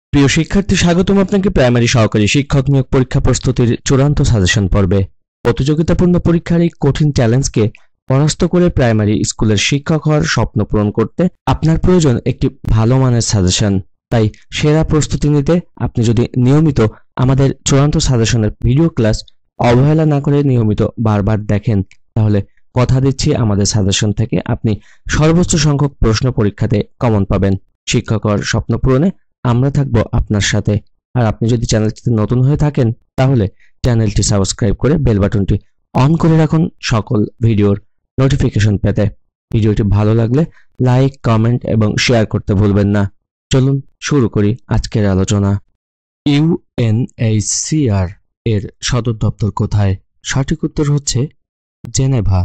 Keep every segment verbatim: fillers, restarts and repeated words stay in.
প্রিয় শিক্ষার্থী, স্বাগতম আপনাকে প্রাইমারি সহকারী শিক্ষক নিয়োগ পরীক্ষা প্রস্তুতির চূড়ান্ত সাজেশন পর্বে। প্রতিযোগিতাপূর্ণ পরীক্ষার এই কঠিন চ্যালেঞ্জকে পরাস্ত করে প্রাইমারি স্কুলের শিক্ষক হওয়ার স্বপ্ন পূরণ করতে আপনার প্রয়োজন একটি ভালো মানের সাজেশন। তাই সেরা প্রস্তুতি নিতে আপনি যদি নিয়মিত আমাদের চূড়ান্ত সাজেশনের ভিডিও ক্লাস অবহেলা না করে নিয়মিত বারবার দেখেন, তাহলে কথা দিচ্ছি আমাদের সাজেশন থেকে আপনি সর্বোচ্চ সংখ্যক প্রশ্ন পরীক্ষাতে কমন পাবেন। শিক্ষক হওয়ার স্বপ্ন পূরণে আমরা থাকবো আপনার সাথে। আর আপনি যদি চ্যানেলটিতে নতুন হয়ে থাকেন তাহলে চ্যানেলটি সাবস্ক্রাইব করে বেল বাটনটি অন করে রাখুন সকল ভিডিওর নোটিফিকেশন পেতে। ভিডিওটি ভালো লাগলে লাইক, কমেন্ট এবং শেয়ার করতে ভুলবেন না। চলুন শুরু করি আজকের আলোচনা। ইউএনএইচসিআর এর সদর দপ্তর কোথায়? সঠিক উত্তর হচ্ছে জেনেভা।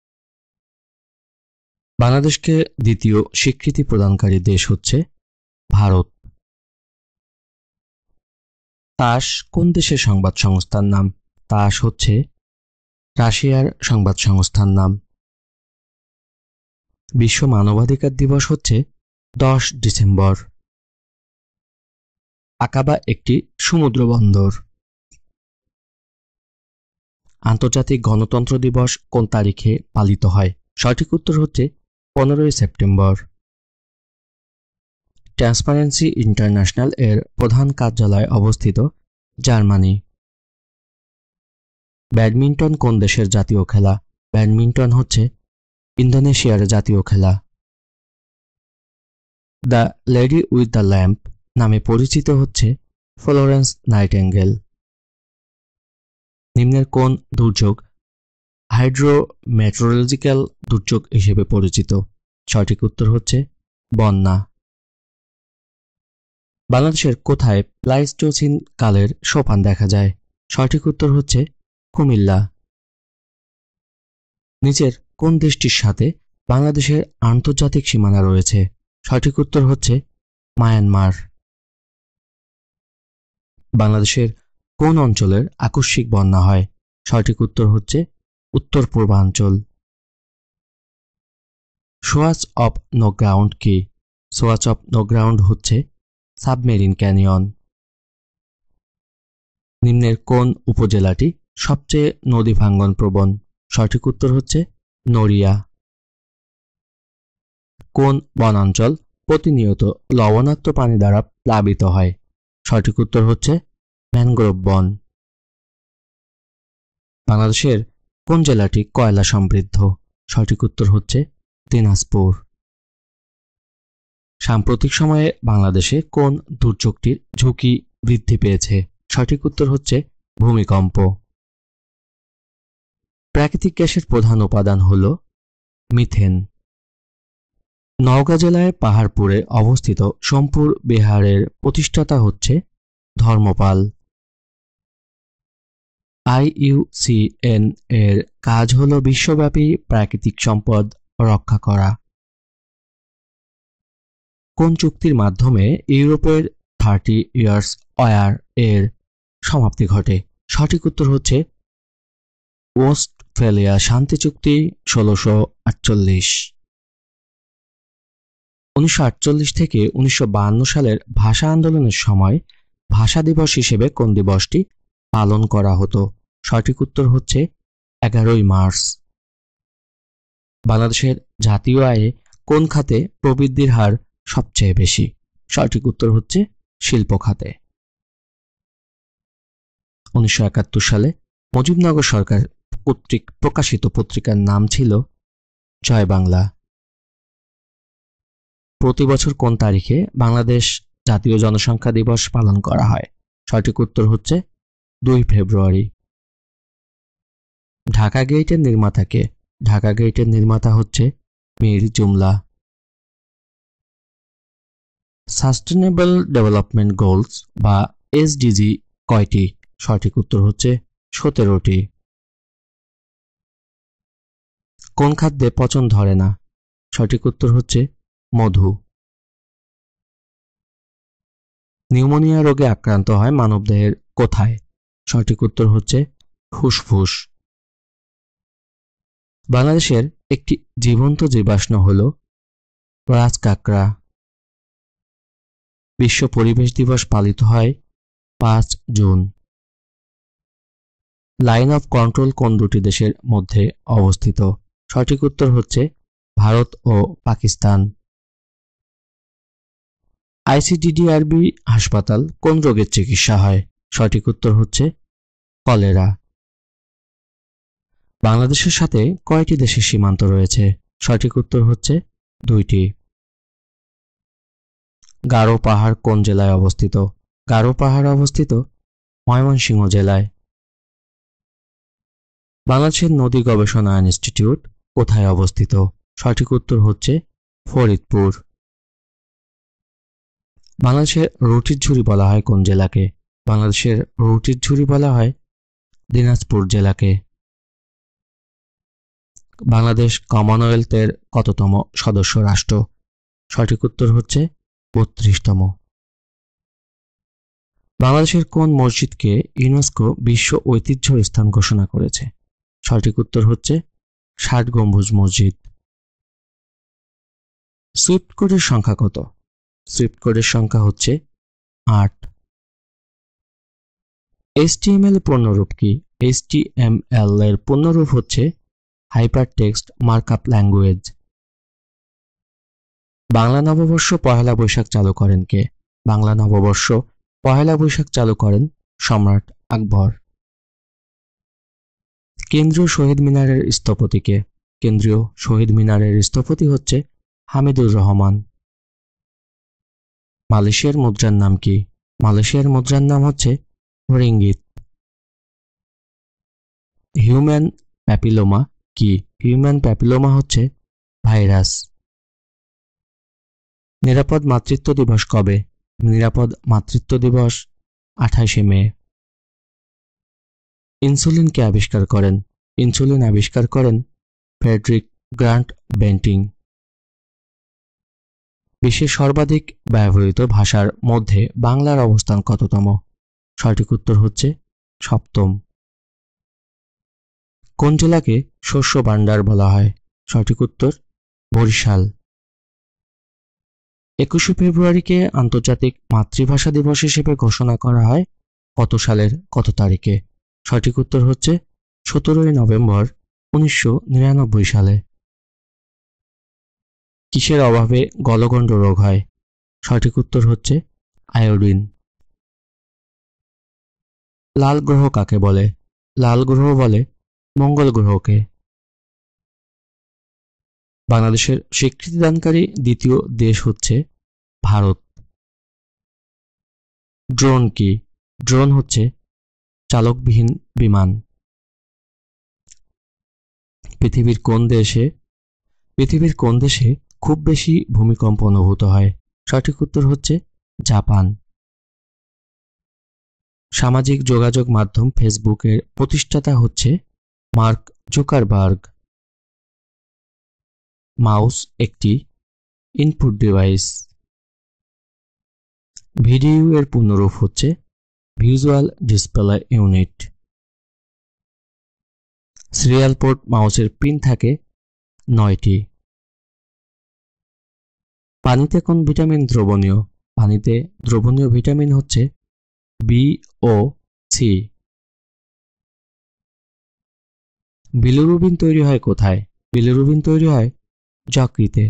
বাংলাদেশকে দ্বিতীয় স্বীকৃতি প্রদানকারী দেশ হচ্ছে ভারত। তাস কোন দেশের সংবাদ সংস্থার নাম? তাস হচ্ছে রাশিয়ার সংবাদ সংস্থার নাম। বিশ্ব মানবাধিকার দিবস হচ্ছে দশ ডিসেম্বর। আকাবা একটি সমুদ্র বন্দর। আন্তর্জাতিক গণতন্ত্র দিবস কোন তারিখে পালিত হয়? সঠিক উত্তর হচ্ছে পনেরোই সেপ্টেম্বর। ট্রান্সপারেন্সি ইন্টারন্যাশনাল এর প্রধান কার্যালয় অবস্থিত জার্মানি। ব্যাডমিন্টন কোন দেশের জাতীয় খেলা? ব্যাডমিন্টন হচ্ছে ইন্দোনেশিয়ার জাতীয় খেলা। The lady with the lamp নামে পরিচিত হচ্ছে ফ্লোরেন্স নাইটেঙ্গেল। নিম্নের কোন দুর্যোগ হাইড্রোমেট্রোলজিক্যাল দুর্যোগ হিসেবে পরিচিত? সঠিক উত্তর হচ্ছে বন্যা। বাংলাদেশের কোথায় প্লাইস্টোসিন কালের সোপান দেখা যায়? সঠিক উত্তর হচ্ছে কুমিল্লা। নিচের কোন দেশটির সাথে বাংলাদেশের আন্তর্জাতিক সীমানা রয়েছে? সঠিক উত্তর হচ্ছে মায়ানমার। বাংলাদেশের কোন অঞ্চলের আকস্মিক বন্যা হয়? সঠিক উত্তর হচ্ছে উত্তর পূর্বাঞ্চল। সোয়াচ অফ নো গ্রাউন্ড কি? সোয়াচ অফ নো গ্রাউন্ড হচ্ছে সাবমেরিন ক্যানিয়ন। নিম্নের কোন উপজেলাটি সবচেয়ে নদী ভাঙ্গন প্রবণ? সঠিক উত্তর হচ্ছে নড়িয়া। কোন বনাঞ্চল প্রতিনিয়ত লবণাক্ত পানি দ্বারা প্লাবিত হয়? সঠিক উত্তর হচ্ছে ম্যানগ্রোভ বন। বাংলাদেশের কোন জেলাটি কয়লা সমৃদ্ধ? সঠিক উত্তর হচ্ছে দিনাজপুর। সাম্প্রতিক সময়ে বাংলাদেশে কোন দুর্যোগটির ঝুঁকি বৃদ্ধি পেয়েছে? সঠিক উত্তর হচ্ছে ভূমিকম্প। প্রাকৃতিক গ্যাসের প্রধান উপাদান হল মিথেন। নওগাঁ জেলায় পাহাড়পুরে অবস্থিত সোমপুর বিহারের প্রতিষ্ঠাতা হচ্ছে ধর্মপাল। আইইউসিএন এর কাজ হল বিশ্বব্যাপী প্রাকৃতিক সম্পদ রক্ষা করা। কোন চুক্তির মাধ্যমে ইউরোপের থার্টি ইয়ার্স ওয়ার এর সমাপ্তি ঘটে? সঠিক উত্তর হচ্ছে ওয়েস্টফ্যালিয়া শান্তি চুক্তি ষোলোশো আটচল্লিশ। উনিশশো আটচল্লিশ থেকে উনিশশো বাহান্ন সালের ভাষা আন্দোলনের সময় ভাষা দিবস হিসেবে কোন দিবসটি পালন করা হতো? সঠিক উত্তর হচ্ছে এগারোই মার্চ। বাংলাদেশের জাতীয় আয়ে কোন খাতে প্রবৃদ্ধির হার সবচেয়ে বেশি? সঠিক উত্তর হচ্ছে শিল্প খাতে। উনিশশো একাত্তর সালে মুজিবনগর সরকার কর্তৃক প্রকাশিত পত্রিকার নাম ছিল জয় বাংলা। প্রতি বছর কোন তারিখে বাংলাদেশ জাতীয় জনসংখ্যা দিবস পালন করা হয়? সঠিক উত্তর হচ্ছে দুই ফেব্রুয়ারি। ঢাকা গেইটের নির্মাতাকে? ঢাকা গেইটের নির্মাতা হচ্ছে Mir Jumla. Sustainable development goals বা এসডিজি কয়টি? সঠিক উত্তর হচ্ছে সতেরোটি। কোন খাদ্যে পচন ধরে না? সঠিক উত্তর হচ্ছে মধু। নিউমোনিয়া রোগে আক্রান্ত হয় মানবদেহের কোথায়? সঠিক উত্তর হচ্ছে ফুসফুস। বাংলাদেশের একটি জীবন্ত জীবাশ্ম হল রাজকাঁকড়া। বিশ্ব পরিবেশ দিবস পালিত হয় পাঁচ জুন। লাইন অফ কন্ট্রোল কোন দুটি দেশের মধ্যে অবস্থিত? সঠিক উত্তর হচ্ছে ভারত ও পাকিস্তান। আইসিডিডিআরবি হাসপাতাল কোন রোগের চিকিৎসা হয়? সঠিক উত্তর হচ্ছে কলেরা। বাংলাদেশের সাথে কয়টি দেশের সীমান্ত রয়েছে? সঠিক উত্তর হচ্ছে দুইটি। গারো পাহাড় কোন জেলায় অবস্থিত? গারো পাহাড় অবস্থিত ময়মনসিংহ জেলায়। বাংলাদেশের নদী গবেষণা ইনস্টিটিউট কোথায় অবস্থিত? সঠিক উত্তর হচ্ছে ফরিদপুর। বাংলাদেশের রুটির ঝুড়ি বলা হয় কোন জেলাকে? বাংলাদেশের রুটির ঝুড়ি বলা হয় দিনাজপুর জেলাকে। বাংলাদেশ কমনওয়েলথের কততম সদস্য রাষ্ট্র? সঠিক উত্তর হচ্ছে বত্রিশতম। বাংলাদেশের কোন মসজিদকে ইউনেস্কো বিশ্ব ঐতিহ্য স্থান ঘোষণা করেছে? সঠিক উত্তর হচ্ছে ষাট গম্বুজ মসজিদ। সুইফট কোডের সংখ্যা কত? সুইফট কোডের সংখ্যা হচ্ছে আট। এইচটিএমএল এর পূর্ণরূপ কি? এইচটিএমএল এর পূর্ণরূপ হচ্ছে hypertext markup language. Bangla নববর্ষ পহেলা বৈশাখ চালু করেন কে? বাংলা নববর্ষ পহেলা বৈশাখ চালু করেন সম্রাট আকবর। কেন্দ্রীয় শহীদ মিনারের স্থপতি কে? কেন্দ্রীয় শহীদ মিনারের স্থপতি হচ্ছে হামিদুর রহমান। মালয়েশিয়ার মুদ্রার নাম কি? মালয়েশিয়ার মুদ্রার নাম হচ্ছে রিঙ্গিত। হিউম্যান প্যাপিলোমা কি? হিউম্যান প্যাপিলোমা হচ্ছে ভাইরাস। নিরাপদ মাতৃত্ব দিবস কবে? নিরাপদ মাতৃত্ব দিবস আঠাশে মে। ইনসুলিন কে আবিষ্কার করেন? ইনসুলিন আবিষ্কার করেন ফ্রেডরিক গ্রান্ট বেন্টিং। বিশ্বের সর্বাধিক ব্যবহৃত ভাষার মধ্যে বাংলার অবস্থান কততম? সঠিক উত্তর হচ্ছে সপ্তম। কোন জেলাকে শস্য ভাণ্ডার বলা হয়? সঠিক উত্তর বরিশাল। একুশে ফেব্রুয়ারিকে আন্তর্জাতিক মাতৃভাষা দিবস হিসেবে ঘোষণা করা হয় কত সালের কত তারিখে? সঠিক উত্তর হচ্ছে সতেরোই নভেম্বর উনিশশো নিরানব্বই সালে। কিসের অভাবে গলগণ্ড রোগ হয়? সঠিক উত্তর হচ্ছে আয়োডিন। লাল গ্রহ কাকে বলে? লাল গ্রহ বলে মঙ্গল গ্রহকে। বাংলাদেশের স্বীকৃতিদানকারী দ্বিতীয় দেশ হচ্ছে ভারত। ড্রোন কি? ড্রোন হচ্ছে চালকবিহীন বিমান। পৃথিবীর কোন দেশে পৃথিবীর কোন দেশে খুব বেশি ভূমিকম্প অনুভূত হয়? সঠিক উত্তর হচ্ছে জাপান। সামাজিক যোগাযোগ মাধ্যম ফেসবুকের প্রতিষ্ঠাতা হচ্ছে মার্ক জুকারবার্গ। মাউস একটি ইনপুট ডিভাইস। ভিডিও এর পূর্ণরূপ হচ্ছে visual display unit. Serial port মাউসের পিন থাকে নয়টি। পানিতে কোন ভিটামিন দ্রবণীয়? পানিতে দ্রবণীয় ভিটামিন হচ্ছে বি ও সি। বিলিরুবিন তৈরি হয় কোথায়? বিলিরুবিন তৈরি হয় যকৃতে।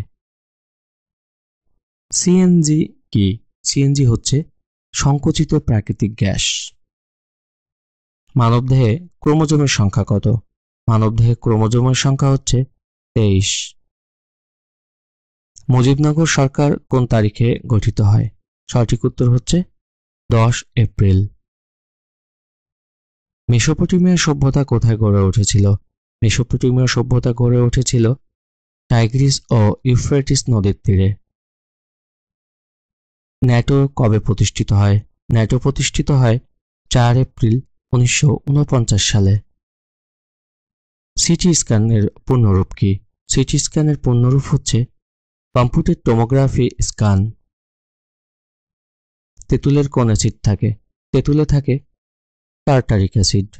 সিএনজি কি? সিএনজি হচ্ছে সংকোচিত প্রাকৃতিক গ্যাস। মানবদেহে ক্রোমোজোমের সংখ্যা কত? মানবদেহে ক্রোমোজোমের সংখ্যা হচ্ছে তেইশ। মুজিবনগর সরকার কোন তারিখে গঠিত হয়? সঠিক উত্তর হচ্ছে দশ এপ্রিল। মেসোপটেমিয়া সভ্যতা কোথায় গড়ে উঠেছিল? মেসোপটেমিয়া সভ্যতা গড়ে উঠেছিল টাইগ্রিস ও ইউফ্রেটিস নদীর তীরে। ন্যাটো কবে প্রতিষ্ঠিত হয়? ন্যাটো প্রতিষ্ঠিত হয় চার এপ্রিল উনিশশো উনপঞ্চাশ সালে। সিটি স্ক্যানের পূর্ণরূপ কি? সিটি স্ক্যানের পূর্ণরূপ হচ্ছে কম্পিউটেড টোমোগ্রাফি স্ক্যান। তেঁতুলের কোন অ্যাসিড থাকে? তেঁতুলে থাকে টার্টারিক অ্যাসিড।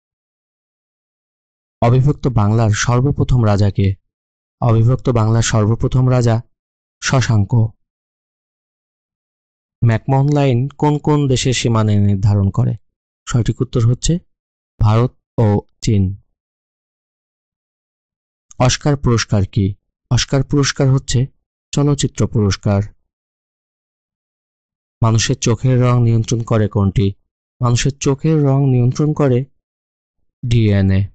অবিভক্ত বাংলার সর্বপ্রথম রাজা কে? অবিভক্ত বাংলার সর্বপ্রথম রাজা শশাঙ্ক। ম্যাকমোহন লাইন কোন কোন দেশের সীমানা নির্ধারণ করে? সঠিক উত্তর হচ্ছে ভারত ও চীন। অস্কার পুরস্কার কি? অস্কার পুরস্কার হচ্ছে চলচ্চিত্র পুরস্কার। মানুষের চোখের রং নিয়ন্ত্রণ করে কোনটি? মানুষের চোখের রং নিয়ন্ত্রণ করে ডিএনএ।